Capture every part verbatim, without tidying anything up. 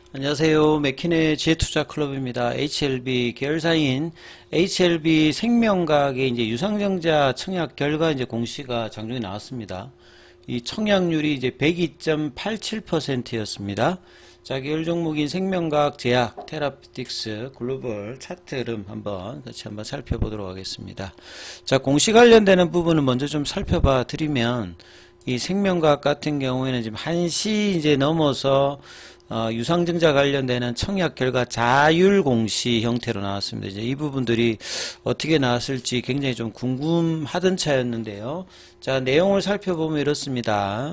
안녕하세요. 맥킨의 지혜투자클럽입니다. 에이치엘비 계열사인 에이치엘비 생명과학의 이제 유상증자 청약 결과 이제 공시가 장중에 나왔습니다. 이 청약률이 이제 백이 점 팔칠 퍼센트였습니다. 자, 계열 종목인 생명과학, 제약, 테라피틱스, 글로벌 차트 흐름 한번 같이 한번 살펴보도록 하겠습니다. 자, 공시 관련되는 부분은 먼저 좀 살펴봐 드리면 이 생명과학 같은 경우에는 지금 한 시 이제 넘어서 어, 유상증자 관련되는 청약 결과 자율 공시 형태로 나왔습니다. 이제 이 부분들이 어떻게 나왔을지 굉장히 좀 궁금하던 차였는데요. 자, 내용을 살펴보면 이렇습니다.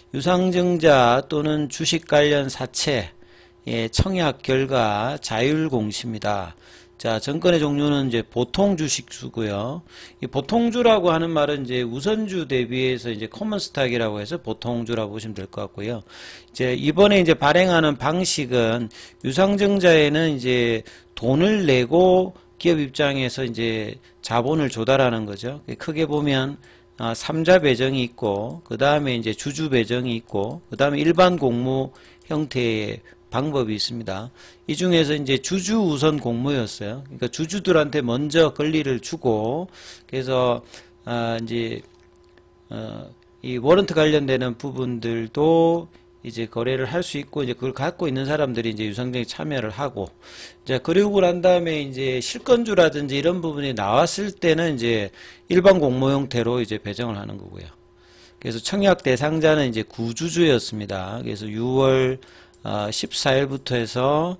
유상증자 또는 주식 관련 사채, 예, 청약 결과 자율 공시입니다. 자, 정권의 종류는 이제 보통 주식수고요. 이 보통주라고 하는 말은 이제 우선주 대비해서 이제 커먼스탁이라고 해서 보통주라고 보시면 될 것 같고요. 이제 이번에 이제 발행하는 방식은 유상증자에는 이제 돈을 내고 기업 입장에서 이제 자본을 조달하는 거죠. 크게 보면 아, 삼자 배정이 있고, 그 다음에 이제 주주 배정이 있고, 그 다음에 일반 공모 형태의 방법이 있습니다. 이 중에서 이제 주주 우선 공모였어요. 그러니까 주주들한테 먼저 권리를 주고, 그래서 아 이제 어 이 워런트 관련되는 부분들도 이제 거래를 할 수 있고, 이제 그걸 갖고 있는 사람들이 이제 유상증자에 참여를 하고, 자, 그리고 난 다음에 이제 실권주라든지 이런 부분이 나왔을 때는 이제 일반 공모 형태로 이제 배정을 하는 거고요. 그래서 청약 대상자는 이제 구주주였습니다. 그래서 유월 어, 십사일부터 해서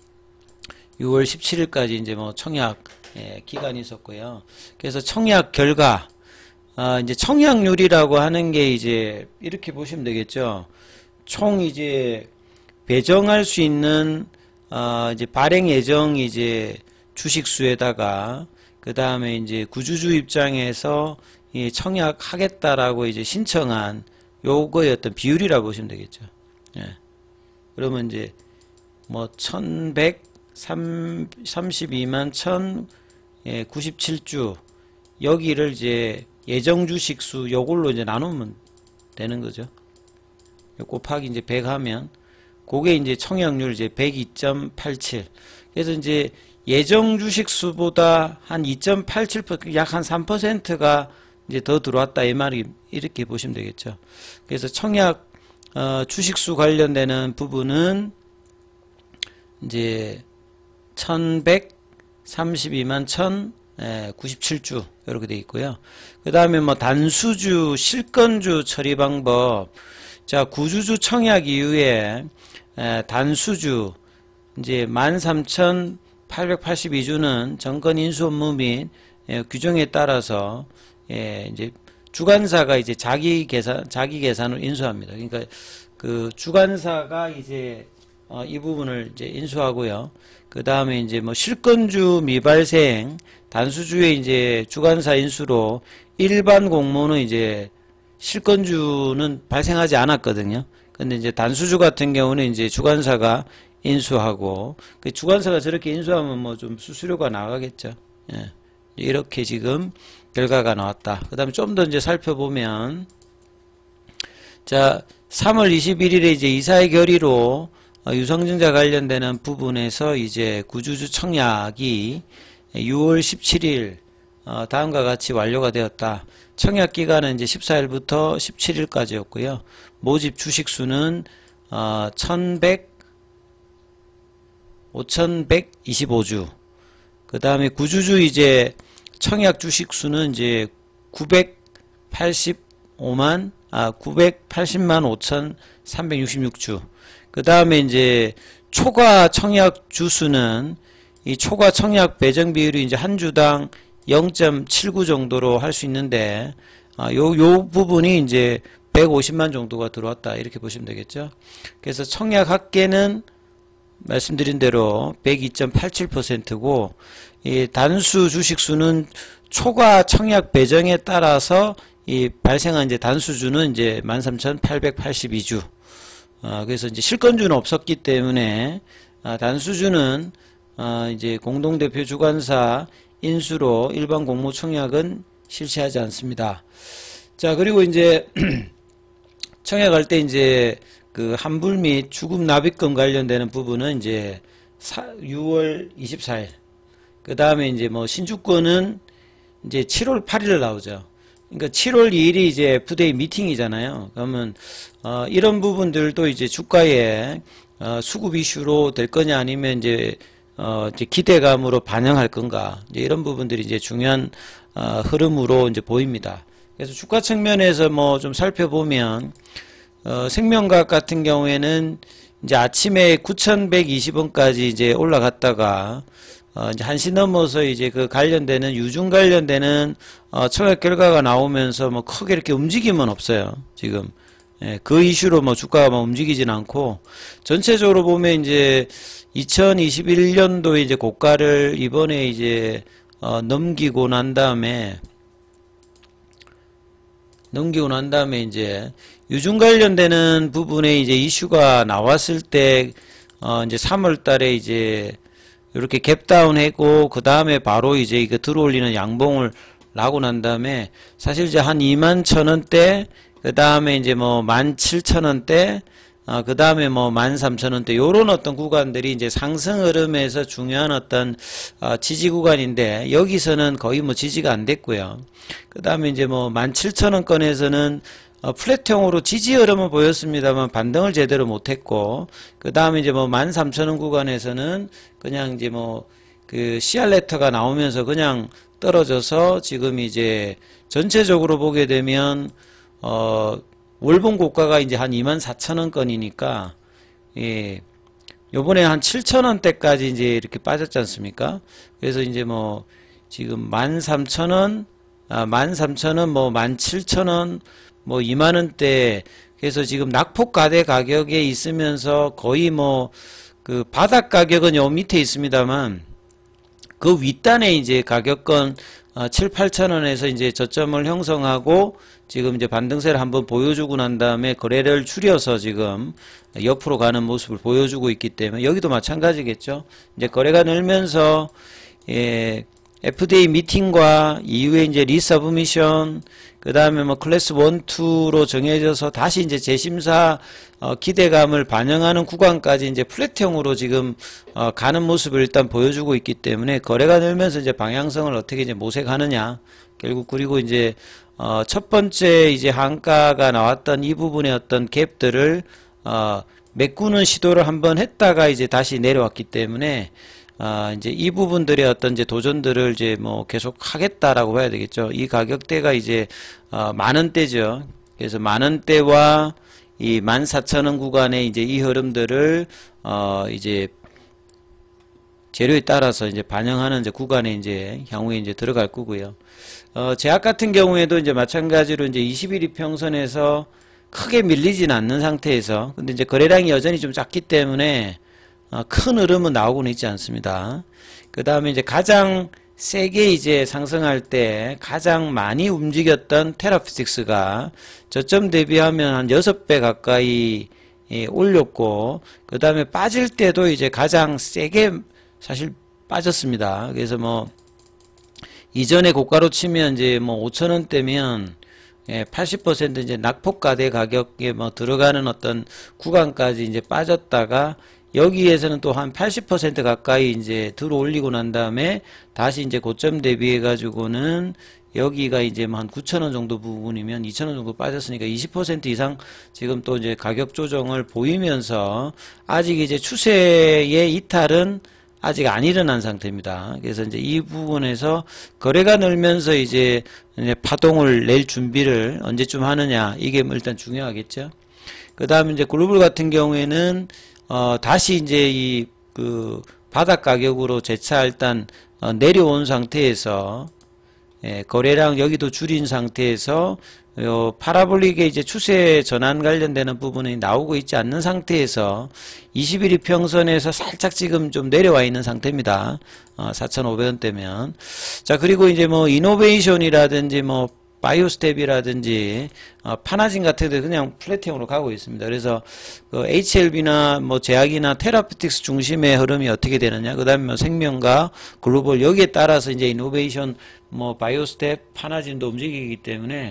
유월 십칠일까지 이제 뭐 청약 예, 기간이 있었고요. 그래서 청약 결과 어, 이제 청약률이라고 하는 게 이제 이렇게 보시면 되겠죠. 총 이제 배정할 수 있는 어, 이제 발행 예정 이제 주식수에다가 그 다음에 이제 구주주 입장에서 이 청약하겠다라고 이제 신청한 요거의 어떤 비율이라고 보시면 되겠죠. 예. 그러면 이제 뭐 천백삼십이만 천구십칠 주 여기를 이제 예정 주식수 요걸로 이제 나누면 되는 거죠. 곱하기 이제 백 하면 그게 이제 청약률 이제 백이 점 팔칠. 그래서 이제 예정 주식수보다 한 이 점 팔칠 퍼센트 약 한 삼 퍼센트가 이제 더 들어왔다 이 말이 이렇게 보시면 되겠죠. 그래서 청약 어, 주식수 관련되는 부분은 이제 천백삼십이만 천구십칠 주 이렇게 되어 있고요. 그 다음에 뭐 단수주, 실권주 처리 방법. 자, 구주주 청약 이후에 에, 단수주 이제 만 삼천 팔백팔십이 주는 정권 인수 업무 및 에, 규정에 따라서 예, 이제 주관사가 이제 자기 계산, 자기 계산을 인수합니다. 그러니까 그 주관사가 이제 어, 이 부분을 이제 인수하고요. 그 다음에 이제 뭐 실권주 미발생, 단수주의 이제 주관사 인수로 일반 공모는 이제 실권주는 발생하지 않았거든요. 근데 이제 단수주 같은 경우는 이제 주관사가 인수하고, 그 주관사가 저렇게 인수하면 뭐 좀 수수료가 나가겠죠. 예. 이렇게 지금 결과가 나왔다. 그 다음에 좀 더 이제 살펴보면, 자, 삼월 이십일일에 이제 이사회 결의로 어, 유상증자 관련되는 부분에서 이제 구주주 청약이 유월 십칠일 어, 다음과 같이 완료가 되었다. 청약 기간은 이제 십사일부터 십칠일까지였고요. 모집 주식수는 어, 오천백이십오 주. 그 다음에 구주주 이제 청약 주식수는 이제 구백팔십오만, 아, 구백팔십만 오천삼백육십육 주. 그 다음에 이제 초과 청약 주수는 이 초과 청약 배정 비율이 이제 한 주당 영 점 칠구 정도로 할 수 있는데, 아, 요, 요 부분이 이제 백오십만 정도가 들어왔다. 이렇게 보시면 되겠죠. 그래서 청약 합계는 말씀드린 대로 백이 점 팔칠 퍼센트고, 이 단수 주식수는 초과 청약 배정에 따라서 이 발생한 이제 단수주는 이제 만 삼천 팔백팔십이 주. 어, 그래서 이제 실권주는 없었기 때문에, 아, 단수주는, 어, 이제 공동대표 주관사 인수로 일반 공모 청약은 실시하지 않습니다. 자, 그리고 이제 청약할 때 이제 그 환불 및 주급 납입금 관련되는 부분은 이제 유월 이십사일. 그 다음에 이제 뭐 신주권은 이제 칠월 팔일 나오죠. 그러니까 칠월 이일이 이제 에프디에이 미팅이잖아요. 그러면 어 이런 부분들도 이제 주가에 어 수급 이슈로 될 거냐 아니면 이제 어 이제 기대감으로 반영할 건가, 이제 이런 부분들이 이제 중요한 어 흐름으로 이제 보입니다. 그래서 주가 측면에서 뭐 좀 살펴보면 어 생명과학 같은 경우에는 이제 아침에 구천백이십 원까지 이제 올라갔다가 어, 이제 한 시 넘어서 이제 그 관련되는 유중 관련되는 어, 청약 결과가 나오면서 뭐 크게 이렇게 움직임은 없어요. 지금 예, 그 이슈로 뭐 주가가 뭐 움직이진 않고, 전체적으로 보면 이제 이천이십일 년도 이제 고가를 이번에 이제 어, 넘기고 난 다음에 넘기고 난 다음에 이제 유중 관련되는 부분에 이제 이슈가 나왔을 때 어, 이제 삼월 달에 이제 이렇게 갭다운 했고, 그 다음에 바로 이제 이거 들어올리는 양봉을 나고 난 다음에 사실 이제 한 이만 천 원대, 그 다음에 이제 뭐 만 칠천 원대, 어, 그 다음에 뭐 만 삼천 원대, 요런 어떤 구간들이 이제 상승 흐름에서 중요한 어떤 어, 지지 구간인데, 여기서는 거의 뭐 지지가 안 됐고요. 그 다음에 이제 뭐 만 칠천 원권에서는 어, 플랫형으로 지지 흐름은 보였습니다만 반등을 제대로 못했고, 그 다음에 이제 뭐 만 삼천 원 구간에서는 그냥 이제 뭐 그 씨알 레터가 나오면서 그냥 떨어져서 지금 이제 전체적으로 보게 되면 어 월봉 고가가 이제 한 이만 사천 원권이니까 예, 요번에 한 칠천 원대까지 이제 이렇게 빠졌지 않습니까? 그래서 이제 뭐 지금 만 삼천 원, 아, 만 삼천 원, 뭐 만 칠천 원, 뭐 이만 원대, 그래서 지금 낙폭과대 가격에 있으면서 거의 뭐 그 바닥 가격은 요 밑에 있습니다만 그 윗단에 이제 가격권 어, 칠, 팔천 원에서 이제 저점을 형성하고 지금 이제 반등세를 한번 보여주고 난 다음에 거래를 줄여서 지금 옆으로 가는 모습을 보여주고 있기 때문에 여기도 마찬가지겠죠. 이제 거래가 늘면서 예, 에프디에이 미팅과 이후에 이제 리서브미션, 그 다음에 뭐 클래스 일, 이로 정해져서 다시 이제 재심사 어, 기대감을 반영하는 구간까지 이제 플랫형으로 지금 어, 가는 모습을 일단 보여주고 있기 때문에 거래가 늘면서 이제 방향성을 어떻게 이제 모색하느냐, 결국 그리고 이제 어, 첫 번째 이제 한가가 나왔던 이 부분의 어떤 갭들을 어, 메꾸는 시도를 한번 했다가 이제 다시 내려왔기 때문에 아, 이제 이 부분들의 어떤 이제 도전들을 이제 뭐 계속 하겠다라고 봐야 되겠죠. 이 가격대가 이제, 어, 만 원대죠. 그래서 만 원대와 이 만 사천 원 구간의 이제 이 흐름들을, 어, 이제 재료에 따라서 이제 반영하는 이제 구간에 이제 향후에 이제 들어갈 거고요. 어, 제약 같은 경우에도 이제 마찬가지로 이제 이십일 일 평선에서 크게 밀리진 않는 상태에서, 근데 이제 거래량이 여전히 좀 작기 때문에 어, 큰 흐름은 나오고는 있지 않습니다. 그 다음에 이제 가장 세게 이제 상승할 때 가장 많이 움직였던 테라피틱스가 저점 대비하면 한 여섯 배 가까이 예, 올렸고, 그 다음에 빠질 때도 이제 가장 세게 사실 빠졌습니다. 그래서 뭐 이전에 고가로 치면 이제 뭐 오천 원대면 예, 팔십 퍼센트 이제 낙폭과대 가격에 뭐 들어가는 어떤 구간까지 이제 빠졌다가 여기에서는 또 한 팔십 퍼센트 가까이 이제 들어 올리고 난 다음에 다시 이제 고점 대비해 가지고는 여기가 이제 한 구천 원 정도 부분이면 이천 원 정도 빠졌으니까 이십 퍼센트 이상 지금 또 이제 가격 조정을 보이면서 아직 이제 추세의 이탈은 아직 안 일어난 상태입니다. 그래서 이제 이 부분에서 거래가 늘면서 이제 파동을 낼 준비를 언제쯤 하느냐, 이게 일단 중요하겠죠. 그 다음에 이제 글로벌 같은 경우에는 어, 다시 이제 이, 그, 바닥 가격으로 재차 일단, 어, 내려온 상태에서, 예, 거래량 여기도 줄인 상태에서, 요, 파라볼릭의 이제 추세 전환 관련되는 부분이 나오고 있지 않는 상태에서, 이십일 일 평선에서 살짝 지금 좀 내려와 있는 상태입니다. 어, 사천오백 원대면. 자, 그리고 이제 뭐, 이노베이션이라든지 뭐, 바이오스텝이라든지 어, 파나진 같은 데 그냥 플랫형으로 가고 있습니다. 그래서 그 에이치엘비나 뭐 제약이나 테라피틱스 중심의 흐름이 어떻게 되느냐, 그 다음에 뭐 생명과 글로벌, 여기에 따라서 이제 이노베이션, 뭐 바이오스텝, 파나진도 움직이기 때문에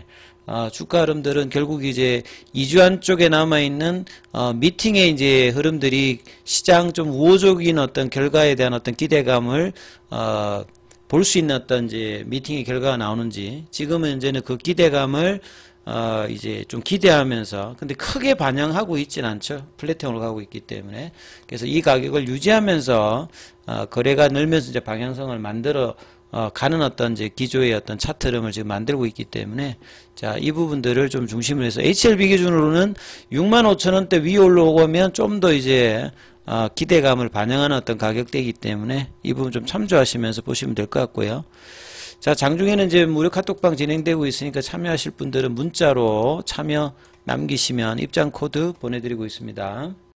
어, 주가 흐름들은 결국 이제 이주한 쪽에 남아있는 어, 미팅의 이제 흐름들이 시장 좀 우호적인 어떤 결과에 대한 어떤 기대감을 어, 볼 수 있는 어떤 이제 미팅의 결과가 나오는지, 지금은 이제는 그 기대감을 어 이제 좀 기대하면서, 근데 크게 반영하고 있진 않죠. 플랫형으로 가고 있기 때문에. 그래서 이 가격을 유지하면서 어 거래가 늘면서 이제 방향성을 만들어 어 가는 어떤 이제 기조의 어떤 차트 흐름을 지금 만들고 있기 때문에, 자, 이 부분들을 좀 중심으로 해서 에이치엘비 기준으로는 육만 오천 원대 위에 올라오면 좀 더 이제 어 기대감을 반영하는 어떤 가격대이기 때문에 이 부분 좀 참조하시면서 보시면 될 것 같고요. 자, 장중에는 이제 무료 카톡방 진행되고 있으니까 참여하실 분들은 문자로 참여 남기시면 입장 코드 보내드리고 있습니다.